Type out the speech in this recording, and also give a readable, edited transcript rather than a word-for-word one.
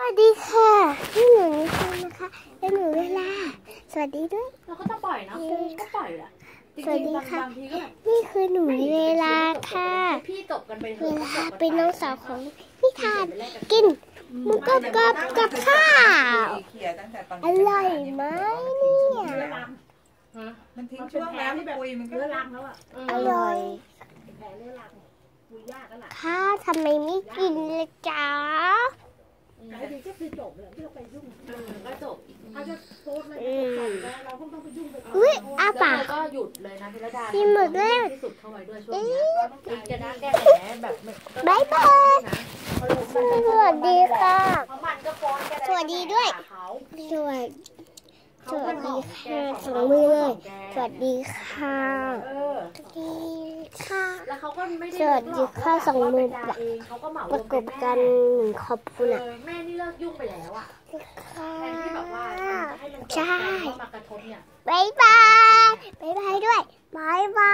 วัสดีค่ะที่หนูนิคุณนะคะและหนูเวลาสวัสดีด้วยเราก็จะปล่อยนะก็ปล่อยแหละสวัสดีค่ะนี่คือหนูเวลาค่ะเวลาเป็นน้องสาวของพี่ทานกินหมูกรอบกับข้าวอร่อยไหมเนี่ยมันทิ้งช่วงแล้วที่แบบมันเลื้อรังแล้วอ่ะอร่อยค่ะทำไมไม่กินเลยจ๊ะก็จบเลยที่เราไปยุ่งก็จบเขาจะโพสต์อะไรเราก็ต้องไปยุ่งไปอุ้ยอาปากก็หยุดเลยนะพิรดากินหมดเลยที่สุดเข้าไว้ด้วยช่วงนี้จะน่าแก้แผลแบบบายบายสวัสดีค่ะสวัสดีด้วยสวัสดีค่ะสองมือเลยสวัสดีค่ะสวัสดีค่ะสวัสดีค่ะสองมือประกบกันขอบคุณอ่ะแม่นี่เลิกยุ่งไปแล้วอ่ะแทนที่แบบว่าให้มันใช่มากระทบเนี่ยบายบายด้วยบายบา